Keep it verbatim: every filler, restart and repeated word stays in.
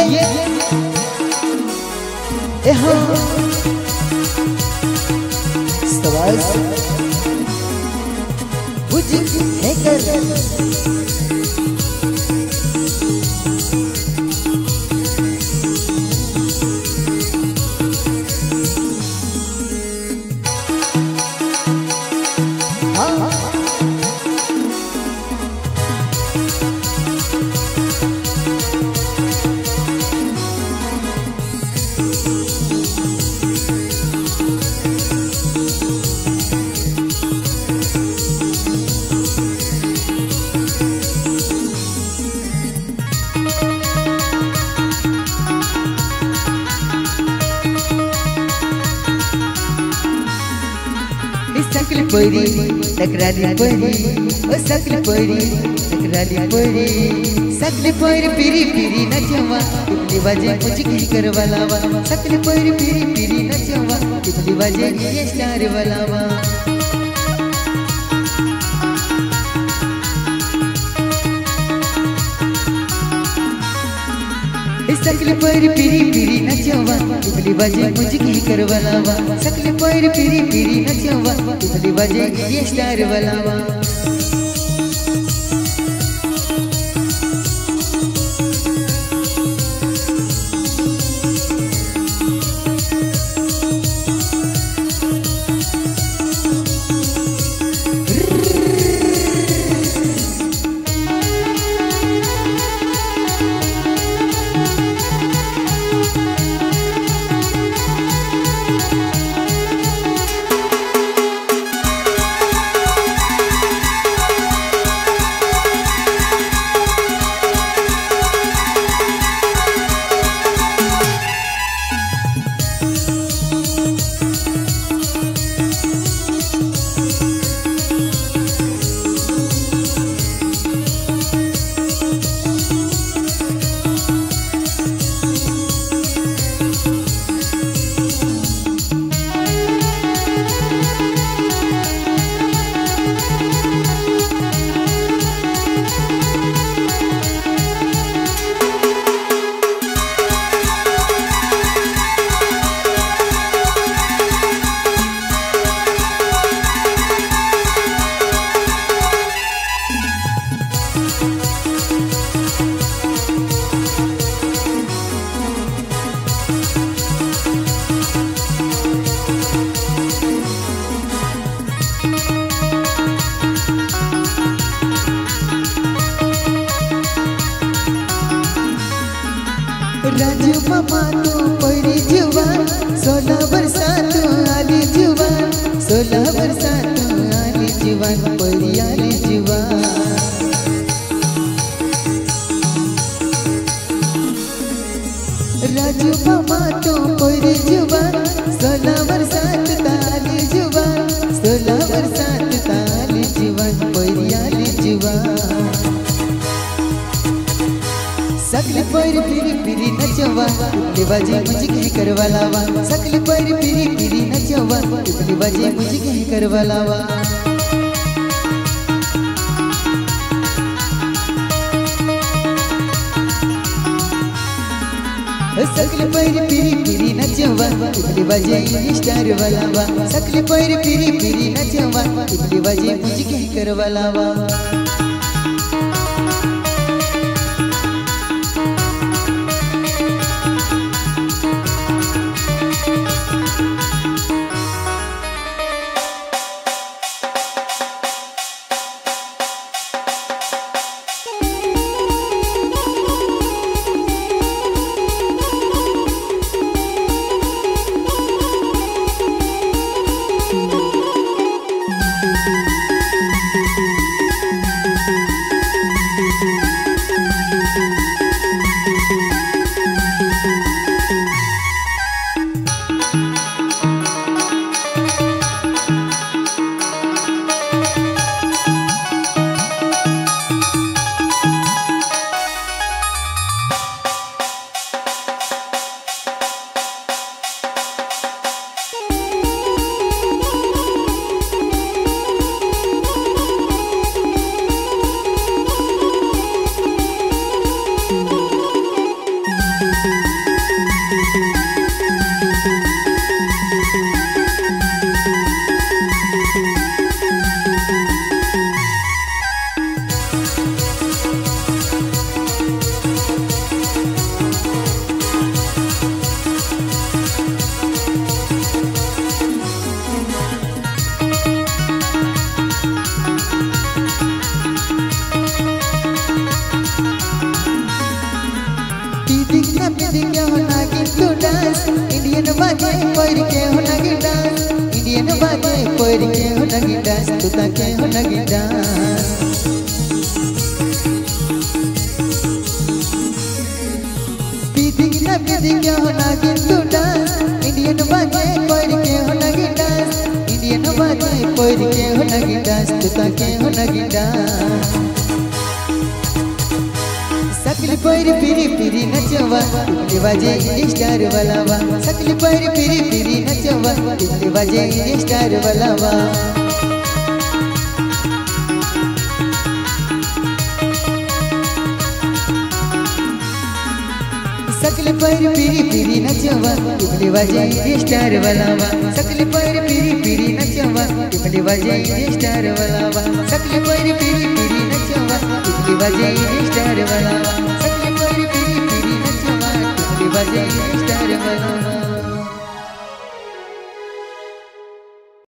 ये हाँ सवाल बुझ है कर सकल परी टकराली परी ओ सकल परी टकराली परी सकल परी पिरी पिरी नचवा टिपली बाजे मुझे कर वालावा सकल परी पिरी पिरी नचवा टिपली बाजे ये स्टार वालावा सकल पैर पिरी पिरी नचवा टिपली बाजे मुझे कर वालावा सकल पैर पिरी पिरी नचवा टिपली बाजे ये स्टार वालावा राजू मामा तो पड़ी जुवान सोलह बरसात आली जुवान सोलह बरसात आली जुवान पड़ी आली जुवान राजू मामा तो पड़ी जुवान सोलह बरसात आली जुवान सोलह बरसात आली जुवान पड़ी आली जुवान सकल पैर पिरी पिरी नचवा टिपली बाजे मुझे कर वालावा सकल पैर पिरी पिरी नचवा टिपली बाजे मुझे कर वालावा सकल पैर पिरी पिरी नचवा टिपली बाजे स्टार वालावा सकल पैर पिरी पिरी नचवा टिपली बाजे मुझे कर वालावा इंडियन बाजे पैर के हो लगी डांस इंडियन बाजे पैर के हो लगी डांस तू ताके हो लगी डांस पीती ना पीती क्या हो लगी तू डांस इंडियन बाजे पैर के हो लगी डांस इंडियन बाजे पैर के हो लगी डांस तू ताके हो लगी डांस सकली पैर पिरी पिरी नचवा टिकली बाजे स्टार वालावा सकली पैर पिरी पिरी नचवा टिकली बाजे स्टार वालावा सकली पैर पिरी पिरी नचवा टिकली बाजे स्टार वालावा सकली पैर पिरी पिरी नचवा टिकली बाजे स्टार वालावा सकली पैर पिरी पिरी नचवा टिकली बाजे स्टार वालावा सकली पैर पिरी पिरी नचवा टिकली बाजे स्टार वालावा।